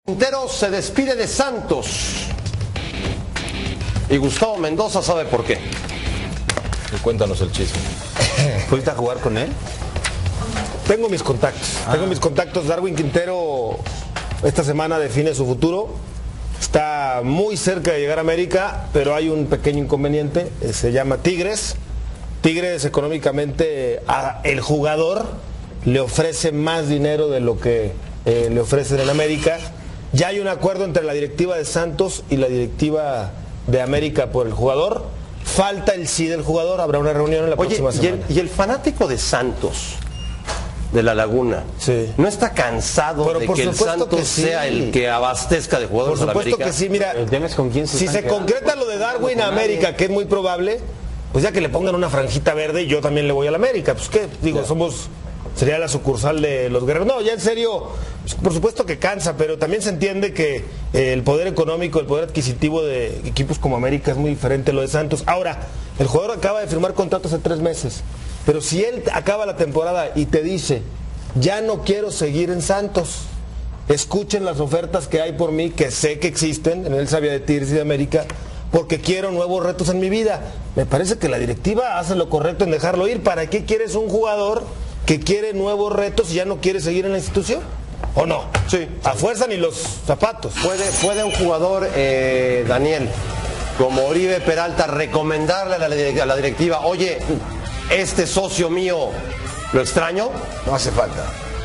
Quintero se despide de Santos y Gustavo Mendoza sabe por qué. Y cuéntanos el chisme. ¿Fuiste a jugar con él? Tengo mis contactos. Darwin Quintero esta semana define su futuro. Está muy cerca de llegar a América, pero hay un pequeño inconveniente. Se llama Tigres. Tigres económicamente el jugador le ofrece más dinero de lo que le ofrecen en América. Ya hay un acuerdo entre la directiva de Santos y la directiva de América por el jugador. Falta el sí del jugador. Habrá una reunión en la próxima semana. Y el fanático de Santos, de La Laguna, sí, ¿no está cansado de que el Santos sea el que abastezca de jugadores a la América? Por supuesto que sí, mira, el tema es con quién si se concreta lo de Darwin a América, que es muy probable, pues ya que le pongan una franjita verde, yo también le voy a la América. Pues qué, digo, sería la sucursal de los Guerreros. No, ya en serio, por supuesto que cansa, pero también se entiende que el poder económico, el poder adquisitivo de equipos como América es muy diferente a lo de Santos. Ahora, el jugador acaba de firmar contrato hace 3 meses, pero si él acaba la temporada y te dice, ya no quiero seguir en Santos, escuchen las ofertas que hay por mí, que sé que existen, en él sabía de Tigres y de América, porque quiero nuevos retos en mi vida. Me parece que la directiva hace lo correcto en dejarlo ir. ¿Para qué quieres un jugador que quiere nuevos retos y ya no quiere seguir en la institución? ¿O no? Sí. A fuerza ni los zapatos. ¿Puede un jugador, Daniel, como Oribe Peralta, recomendarle a la directiva, oye, este socio mío, lo extraño? No hace falta.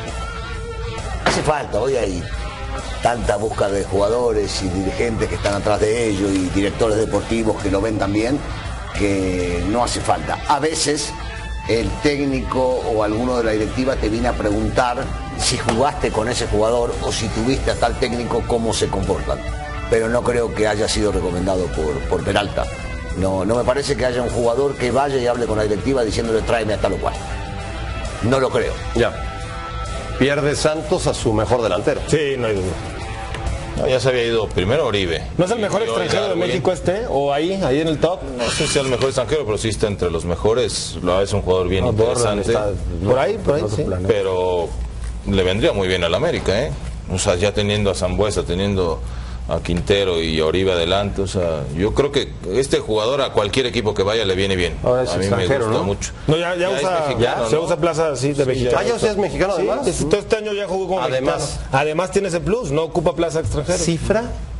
Hace falta, hoy hay tanta búsqueda de jugadores y dirigentes que están atrás de ellos y directores deportivos que lo ven también, que no hace falta. A veces el técnico o alguno de la directiva te viene a preguntar si jugaste con ese jugador o si tuviste a tal técnico, cómo se comportan. Pero no creo que haya sido recomendado por Peralta. No me parece que haya un jugador que vaya y hable con la directiva diciéndole tráeme a tal o cual. No lo creo. Ya. Pierde Santos a su mejor delantero. Sí, no hay duda. No, ya se había ido primero Oribe. ¿No es el mejor extranjero de México ¿O ahí en el top? No sé si es el mejor extranjero, pero sí está entre los mejores. Es un jugador bien interesante. Por ahí, sí. Pero le vendría muy bien al América, ¿eh? O sea, ya teniendo a Sambuesa, teniendo a Quintero y a Oribe adelante, o sea, yo creo que este jugador a cualquier equipo que vaya le viene bien. Ahora es a mí me gusta mucho. No, ya se usa plaza así de mexicano. Ya es mexicano además. Sí, todo este año ya jugó como mexicano. Además tiene ese plus, no ocupa plaza extranjera. ¿Cifra?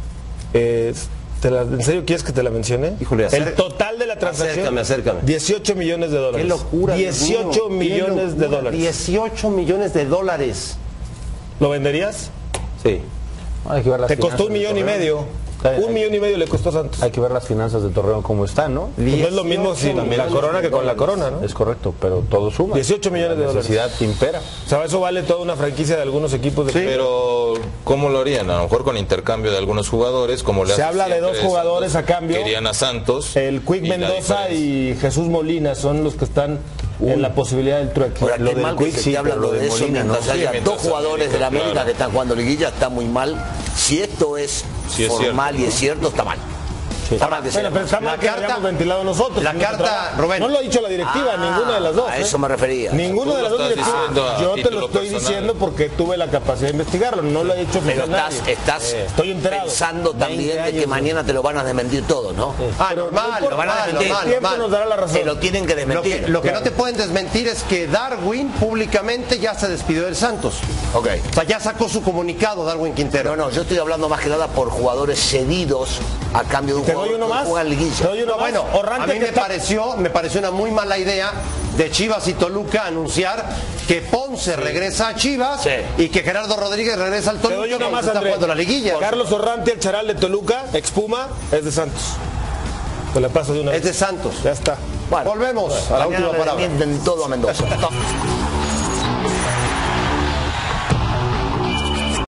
¿En serio quieres que te la mencione? Híjole, el total de la transacción. Acércame. $18 millones. Qué locura. 18 millones de dólares. 18 millones de dólares. ¿Lo venderías? Sí. Hay que ver las te costó $1,5 millones. $1,5 millones le costó a Santos. Hay que ver las finanzas de Torreón cómo están, ¿no? Pues no es lo mismo sin la Corona que con la Corona, ¿no? Es correcto, pero todo suma. 18 millones de dólares. La necesidad impera. O sea, eso vale toda una franquicia de algunos equipos de sí, pero ¿cómo lo harían? A lo mejor con intercambio de algunos jugadores, como le se habla de 2 jugadores Santos, a cambio. Querían a Santos. El Quick Mendoza y Jesús Molina son los que están en la posibilidad del trueque. Ahora, qué mal que se esté hablando de eso mientras haya 2 jugadores de la América que están jugando liguilla, está muy mal. Si esto es formal y es cierto, está mal. Sí. Está mal pero está mal que hayamos ventilado nosotros. La carta, Rubén. No lo ha dicho la directiva, ninguna de las dos. A eso me refería. Ninguna de las dos directivas. Yo te lo estoy diciendo porque tuve la capacidad de investigarlo. No lo ha dicho. Pero estás estoy enterado. Pensando también de que mañana te lo van a desmentir todo, ¿no? Normal. Lo van a desmentir. El tiempo nos dará la razón. Te lo tienen que desmentir. Lo que no te pueden desmentir es que Darwin públicamente ya se despidió del Santos. Ok. O sea, ya sacó su comunicado Darwin Quintero. No, yo estoy hablando más que nada por jugadores cedidos a cambio de un jugador que juega en liguilla. Bueno, a mí me pareció una muy mala idea de Chivas y Toluca anunciar que Ponce regresa a Chivas y que Gerardo Rodríguez regresa al Toluca. Te doy una más, está jugando la liguilla. Carlos Orranti, el charal de Toluca, expuma, es de Santos. Te la paso de una vez. Es de Santos. Ya está. Bueno, volvemos a la última palabra. Todo a Mendoza.